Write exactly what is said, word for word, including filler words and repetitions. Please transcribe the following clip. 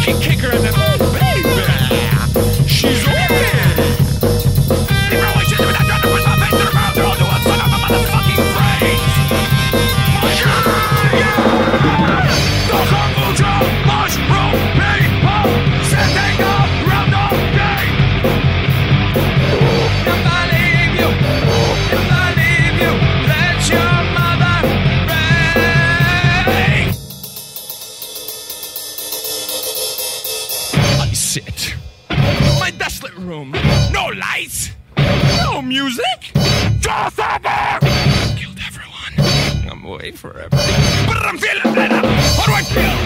you kick her in the baby. She's open. People always hit me with that gun to push my face to the ground. They're all doing son of a motherfucking phrase. The kombucha mushroom people sitting around all day. If I leave you, if I leave you, let your mother ring. I sit in my desolate room. No lights, no music, just over. Killed everyone. I'm away forever, but I'm feeling better. How do I feel?